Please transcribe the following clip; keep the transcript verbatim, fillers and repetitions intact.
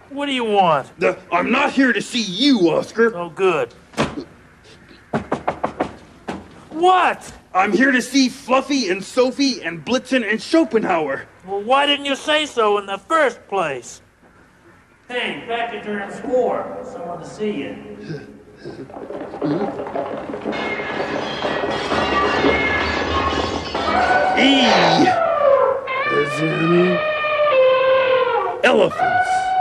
What do you want? The, I'm not here to see you, Oscar. Oh, good. What? I'm here to see Fluffy and Sophie and Blitzen and Schopenhauer. Well, why didn't you say so in the first place? Hey, back your turn score. Someone to see you. E as in elephants.